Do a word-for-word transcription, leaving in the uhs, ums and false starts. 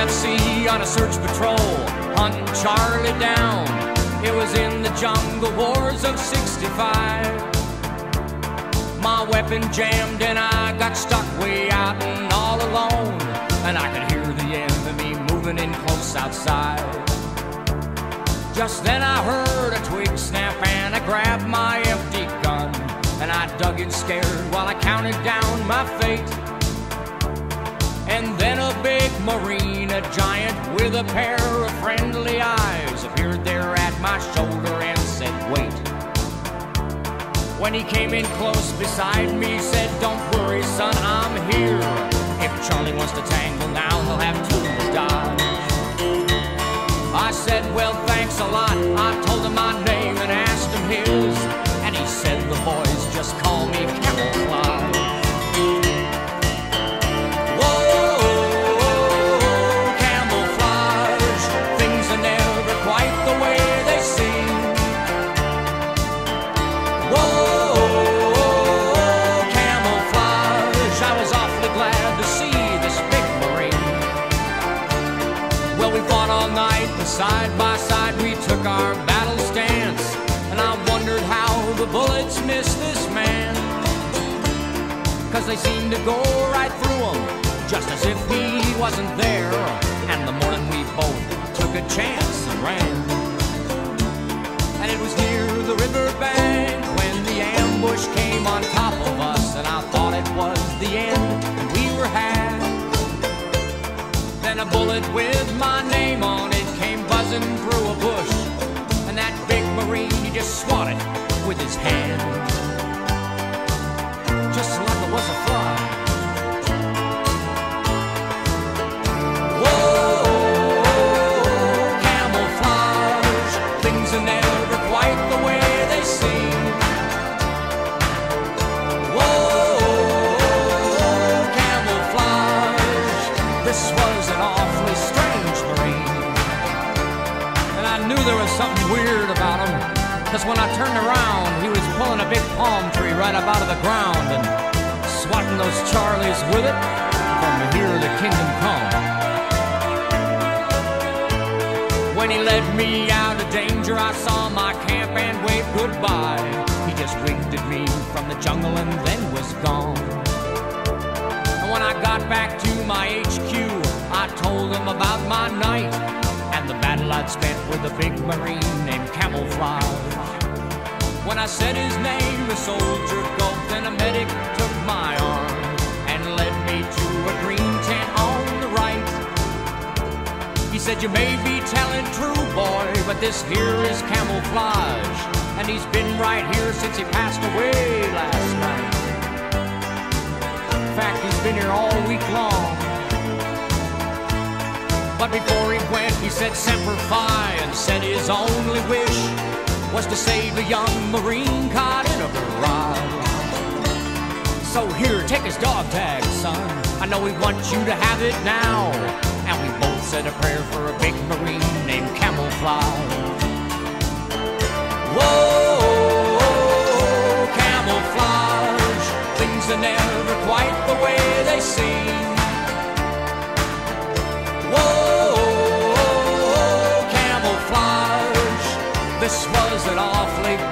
F C on a search patrol, hunting Charlie down. It was in the jungle wars of sixty-five. My weapon jammed and I got stuck way out and all alone, and I could hear the enemy moving in close outside. Just then I heard a twig snap and I grabbed my empty gun, and I dug in scared while I counted down my fate. And then a big Marine, a giant with a pair of friendly eyes, appeared there at my shoulder and said, "Wait." When he came in close beside me, said, "Don't worry, son, I'm here. If Charlie wants to tangle now, he'll have two to dodge." I said, "Well, thanks a lot." I told him my name and asked him his, and he said, "The boys just call me Camouflage." Side by side we took our battle stance, and I wondered how the bullets missed this man, 'cause they seemed to go right through him, just as if he wasn't there. And the morning we both took a chance and ran. And it was near the riverbank when the ambush came on top of us, and I thought it was the end and we were had. Then a bullet with my name on it came buzzing through a bush, and that big Marine, he just swatted with his hand, just like it was a fly. Whoa, camouflage, things are never quite the way they seem. Whoa, camouflage, this was an awfully strange Marine. I knew there was something weird about him, 'cause when I turned around, he was pulling a big palm tree right up out of the ground and swatting those Charlies with it from here the kingdom come. When he led me out of danger, I saw my camp and waved goodbye. He just winked at me from the jungle and then was gone. And when I got back to my H Q, I told him about my night and the battle I'd spent with a big Marine named Camouflage. When I said his name, the soldier gulped and a medic took my arm and led me to a green tent on the right. He said, "You may be telling true, boy, but this here is Camouflage, and he's been right here since he passed away last night. In fact, he's been here all week long." But before he went, he said Semper Fi, and said his only wish was to save a young Marine caught in a barrage. So here, take his dog tag, son. I know we want you to have it now. And we both said a prayer for a big Marine named Camouflage. Whoa, camouflage, things are never quite the way they seem. Whoa, camouflage, this was an awfully